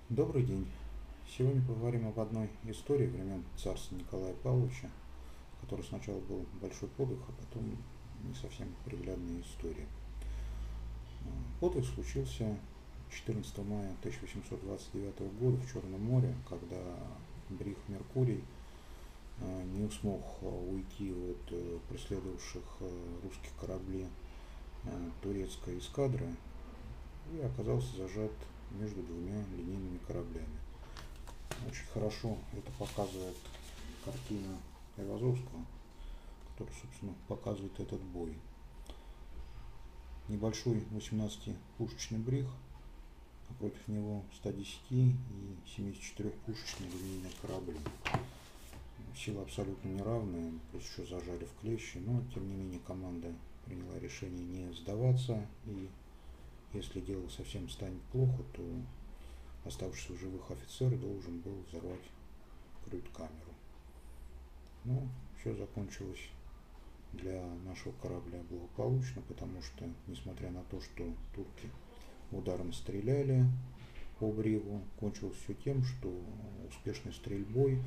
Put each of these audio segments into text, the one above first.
Добрый день. Сегодня поговорим об одной истории времен царства Николая Павловича, в которой сначала был большой подвиг, а потом не совсем приглядная история. Подвиг случился 14 мая 1829 года в Черном море, когда Бриг Меркурий не смог уйти от преследовавших русских кораблей турецкой эскадры и оказался зажат между двумя линейными кораблями. Очень хорошо это показывает картина Айвазовского, которая, собственно, показывает этот бой. Небольшой 18-пушечный бриг, а против него 110 и 74-пушечные линейные корабли. Силы абсолютно неравные, плюс еще зажали в клещи, но тем не менее команда приняла решение не сдаваться, и если дело совсем станет плохо, то оставшийся в живых офицер должен был взорвать крюит-камеру. Но все закончилось для нашего корабля благополучно, потому что, несмотря на то, что турки ударом стреляли по бригу, кончилось все тем, что успешной стрельбой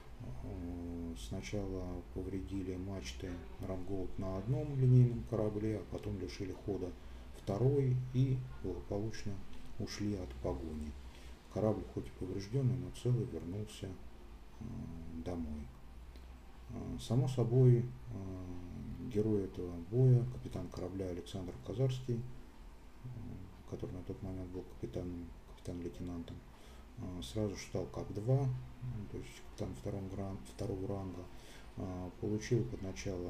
сначала повредили мачты Ранголд на одном линейном корабле, а потом лишили хода второй и благополучно ушли от погони. Корабль хоть и поврежденный, но целый вернулся домой. Само собой, герой этого боя, капитан корабля Александр Казарский, который на тот момент был капитан-лейтенантом, сразу же стал как два, то есть капитан второго ранга, получил под начало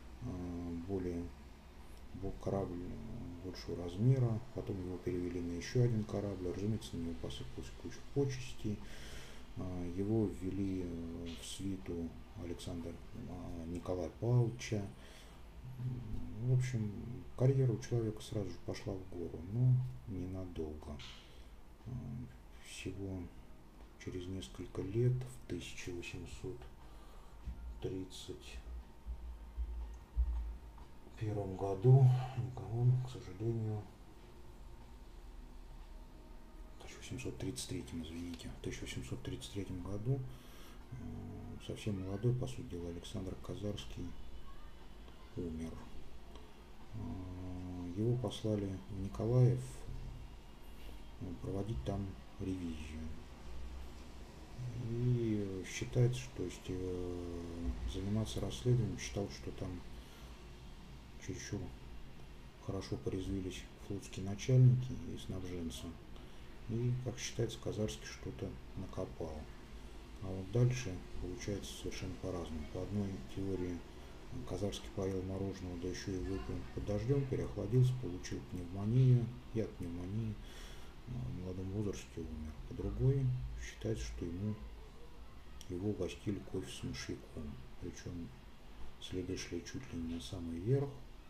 корабль большего размера, потом его перевели на еще один корабль, разумеется, на него посыпалась куча почестей, его ввели в свиту Николая Павловича. В общем, карьера у человека сразу же пошла в гору, но ненадолго. Всего через несколько лет, в 1831 году, он, к сожалению, в 1833 году совсем молодой, по сути дела, Александр Казарский умер. Его послали в Николаев проводить там ревизию. И считается, что заниматься расследованием, считал, что там чересчур хорошо порезвились флотские начальники и снабженцы. И, как считается, Казарский что-то накопал. А вот дальше получается совершенно по-разному. По одной теории Казарский поел мороженого, да еще и выпил под дождем, переохладился, получил пневмонию, и от пневмонии в молодом возрасте умер. По другой считается, что его угостили кофе с мышьяком. Причем следы шли чуть ли не на самый верх,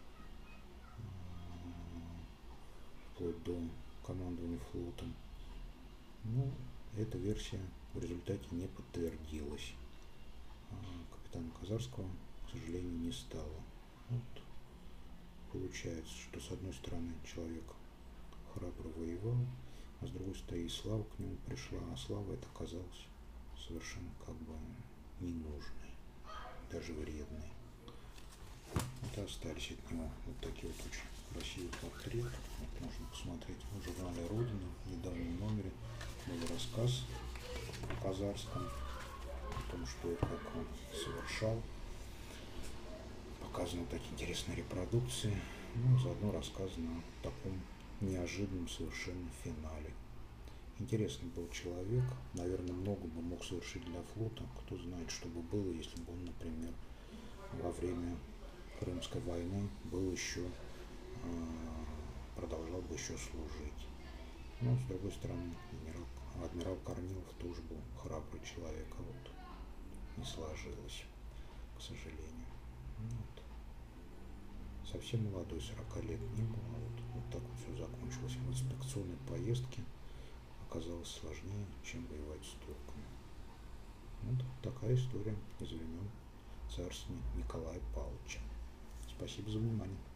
вплоть до командования флотом. Но эта версия в результате не подтвердилась. Капитана Казарского, к сожалению, не стало. Вот. Получается, что с одной стороны человек храбро воевал, а с другой стороны и слава к нему пришла, а слава эта оказалась совершенно как бы ненужной, даже вредной. Вот остались от него вот такие вот очень красивые портреты. Вот можно посмотреть в журнале «Родина», в недавнем номере был рассказ о Казарском, о том, что это как он совершал. Показаны такие интересные репродукции, ну, заодно рассказано о таком неожиданном совершенно финале. Интересный был человек, наверное, много бы мог совершить для флота, кто знает, что бы было, если бы он, например, во время Крымской войны был еще, продолжал бы еще служить. Но, с другой стороны, адмирал Корнилов тоже был храбрый человек, а вот не сложилось, к сожалению. Вот. Совсем молодой, 40 лет не было, вот так вот все закончилось. В инспекционной поездке оказалось сложнее, чем воевать с турками. Вот такая история из времен царствования Николая Павловича. Спасибо за внимание.